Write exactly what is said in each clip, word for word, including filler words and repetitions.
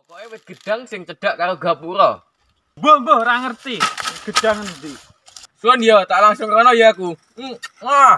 Pokoke wit gedang sing cedhak karo gapura. Mbah, mbah ora ngerti. Gedang endi? Suwun ya, tak langsung rono ya aku. Hmm, wah.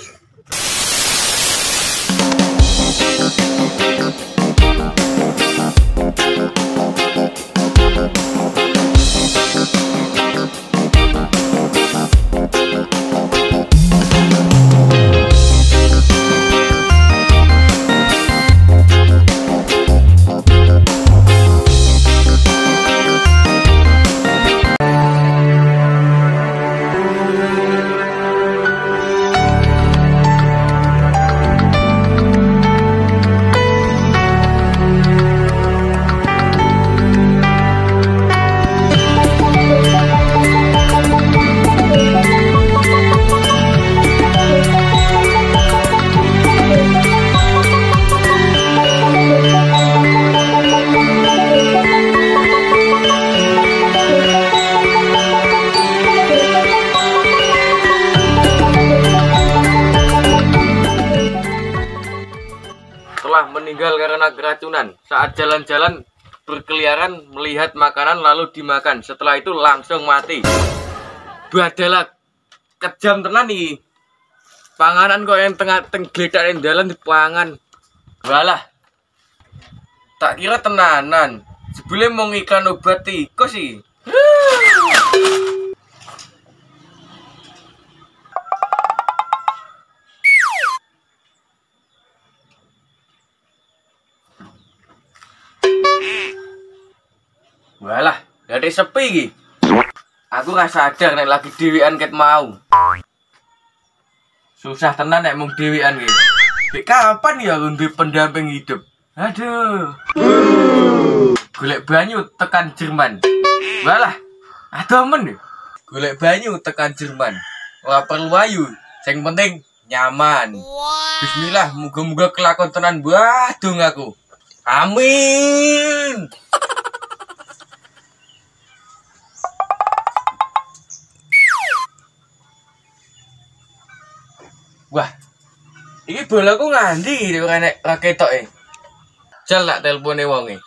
Telah meninggal karena keracunan saat jalan-jalan berkeliaran melihat makanan lalu dimakan, setelah itu langsung mati. Badalah kejam tenan nih. Panganan kok yang tengah tenggledak yang dalan dipangan. Walah. Tak kira tenanan. Sebelum mau iklan obat tikus sih. Walah, dari sepi iki. Aku rasa sadar nek lagi dhewean ket mau. Susah tenan nek mung dhewean iki. Dek kapan ya aku duwe pendamping hidup? Aduh. Golek banyu tekan Jerman. Walah, aduh men. Golek banyu tekan Jerman. Ora perlu ayu, sing penting nyaman. Bismillah, muga-muga kelakon tenan badung aku. Amin. Wah, ini bolaku ngandi iki ora nek ra ketoke. Jal nak telpone wonge.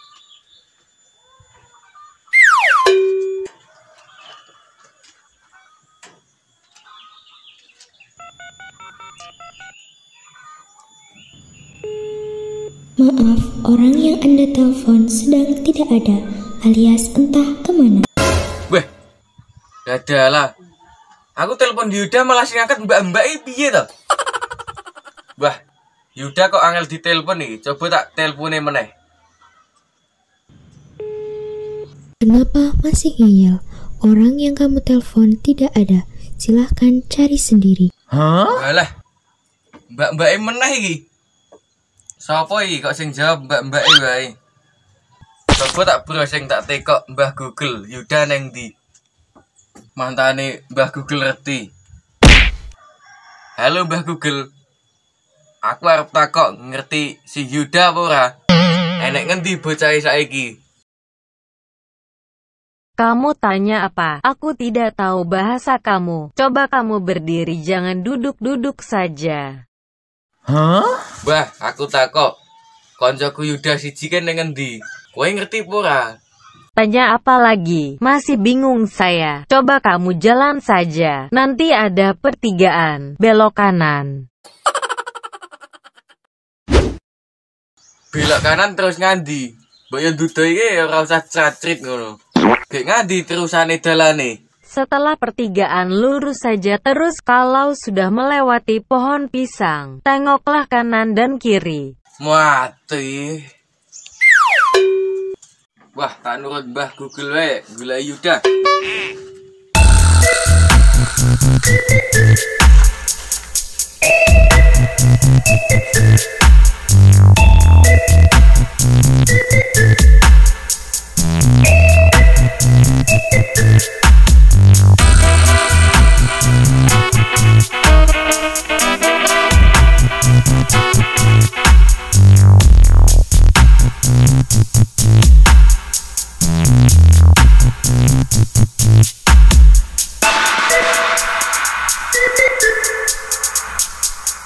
Maaf, orang yang Anda telepon sedang tidak ada, alias entah kemana. Weh, gadalah. Aku telepon Yuda malah sing angkat mbak-mbak iki piye to? Wah, Yuda kok angel ditelepon nih. Coba tak telpone meneh. Kenapa masih ngeyel? Orang yang kamu telepon tidak ada. Silahkan cari sendiri. Hah? Alah, mbak-mbak meneh iki. Sopo iki kok sing jawab mbak-mbak wae? Coba tak browsing tak tekok Mbah Google, Yuda neng ndi? Mantane Mbah Google reti. Halo Mbah Google. Aku arep takok ngerti si Yuda apa ora? Enek ngendi bocah saiki? Kamu tanya apa? Aku tidak tahu bahasa kamu. Coba kamu berdiri, jangan duduk-duduk saja. Hah? Bah, aku takok. Koncoku Yuda siji kan neng ngendi? Kowe ngerti apa ora? Tanya apa lagi? Masih bingung saya. Coba kamu jalan saja. Nanti ada pertigaan. Belok kanan. Belok kanan terus ngandi. Mbok yo dudu iki ora usah cacrit ngono. Gek ngandi terusane dalane. Setelah pertigaan lurus saja terus, kalau sudah melewati pohon pisang, tengoklah kanan dan kiri. Mati. Wah, tak nurut Mbah Google wae, gula Yuda.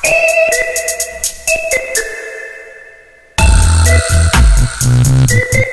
Thank you.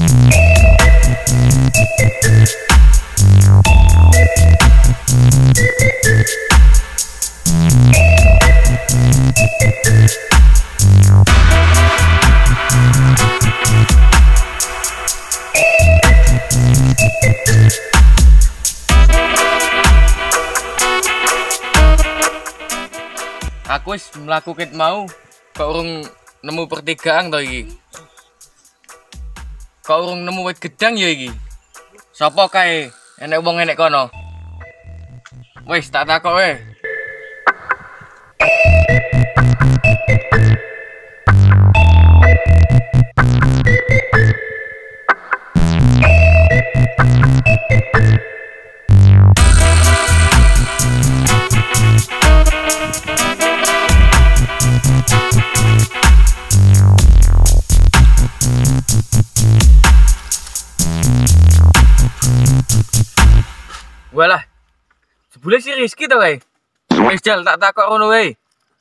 Aku wis mlaku ket mau kok urung nemu pertigaan to iki. Kok urung nemu wit gedang ya iki. Sapa kae enek wong enek kono? Wis tak takok wae. Walah, sebule si Rizky to wae. Wis jal tak takok ngono wae.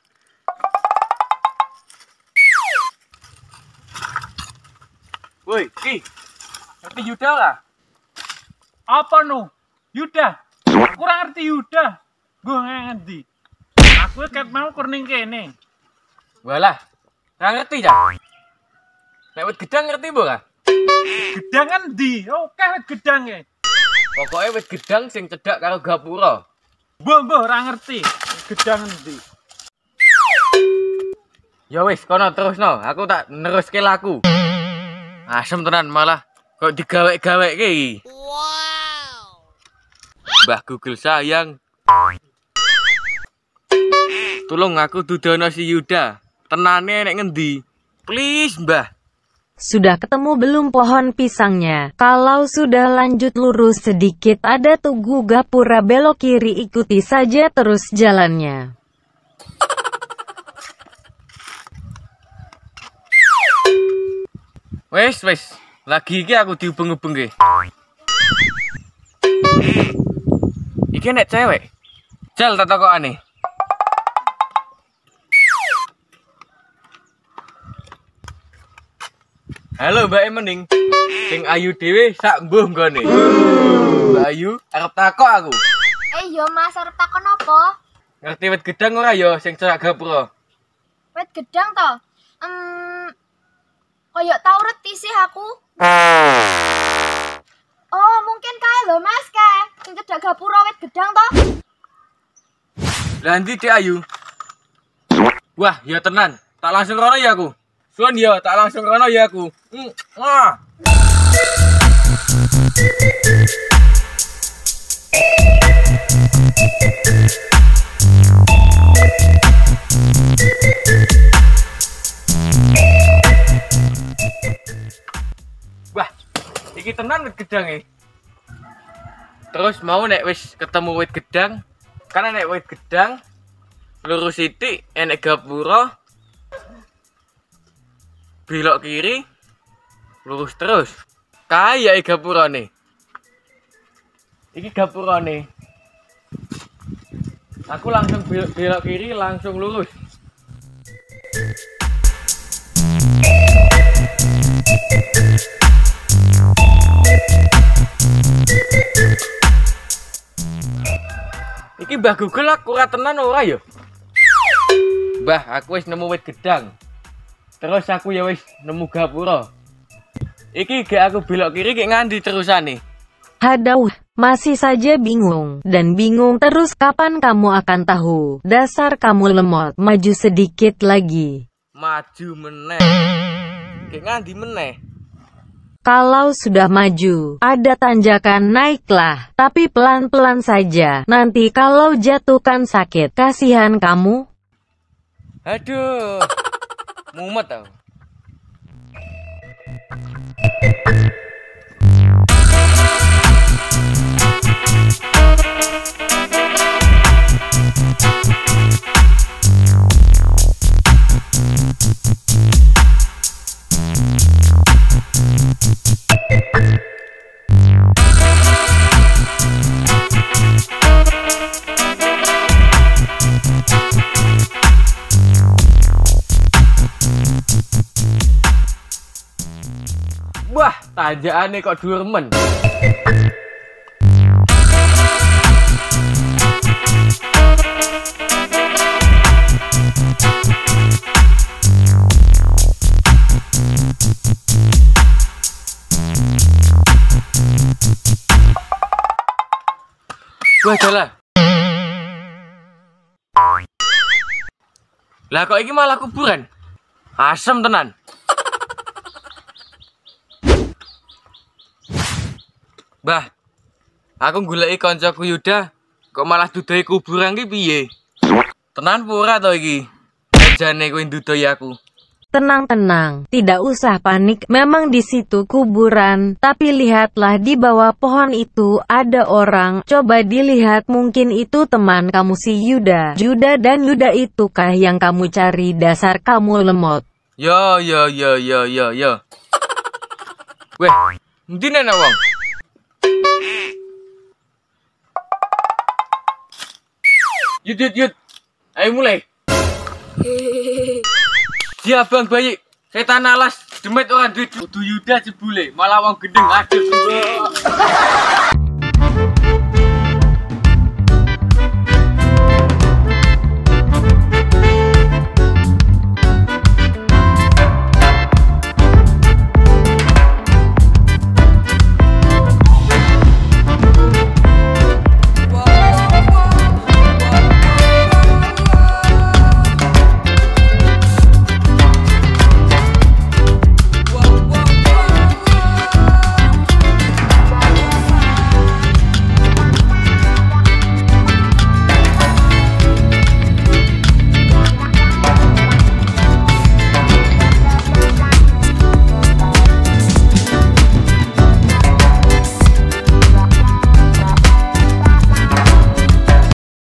Woi, Ki. Ngerti Yuda lah. Apa no? Yuda. Aku ora ngerti Yuda. Gue ngerti. Aku ket mau kurning kene. Walah, ora ngerti ya. Nek wit gedang ngerti mbok ah? Gedang endi? Oke wit gedang e. Pokoknya wit gedang sing cedhak karo gapura. Mbah mbah ora ngerti. Gedang endi? Ya wis, kono terusno. Aku tak neruske laku. Asem tenan malah kok digawe-gaweke iki. Wow. Mbah Google sayang. Tolong aku dudono si Yuda. Tenane nek ngendi? Please, Mbah. Sudah ketemu belum pohon pisangnya? Kalau sudah lanjut lurus sedikit ada tugu gapura belok kiri, ikuti saja terus jalannya. Wes wes, lagi iki aku diubeng-ubeng ge. Iki nek cewek. Jal tak takokane. Halo Mbak Emening, sing ayu dhewe sak mbuh nggone. Mbak Ayu, arep takok aku. Eh yo Mas, arep takon apa? Ngerti wit gedang ora ya sing cerak gapura? Wit gedang to? Hmm, koyok tau reti sih aku. Oh, mungkin kae lho Mas, kae sing cedak gapura wit gedang to? Lah ndi Dik Ayu? Wah, ya tenan. Tak langsung rono ya aku. Suwun ya, tak langsung rono ya aku. Hmm, wah. Wah, iki tenan wit gedang e. Terus mau nek wis ketemu wit gedang, kan nek wit gedang lurus sithik enek gapura. Belok kiri, lurus terus. Kaya iki gapurane. Iki gapurane. Aku langsung belok, belok kiri, langsung lurus. Iki Mbah Google aku ora tenan ora ya? Mbah, aku wis nemu wit gedang. Terus aku ya wis nemu gapura. Iki gak aku belok kiri gak ngandi terusane. Hadauh, masih saja bingung, dan bingung terus kapan kamu akan tahu. Dasar kamu lemot, maju sedikit lagi. Maju meneh. Gak ngandi meneh. Kalau sudah maju, ada tanjakan naiklah, tapi pelan-pelan saja. Nanti kalau jatuh kan sakit, kasihan kamu. Aduh. Mumet tau. Wah, tanjakane kok dhuwur men. Wah, dalah. Lah kok iki malah kuburan? Asem tenan. Bah, aku goleki kancaku Yuda, kok malah dudohi kuburan ki piye? Tenan pura to iki? Jane kowe ndudohi aku. Tenang-tenang, tidak usah panik. Memang di situ kuburan, tapi lihatlah di bawah pohon itu ada orang. Coba dilihat, mungkin itu teman kamu si Yuda. Yuda dan Yuda itukah yang kamu cari? Dasar kamu lemot. Yo yo yo yo yo yo. Weh, endi nena wong? Yud yud yud. Ayo mulai. Dia bang bayi, setan alas, demet orang duit. Kudu Yuda jebule, malah wong gendeng aduh.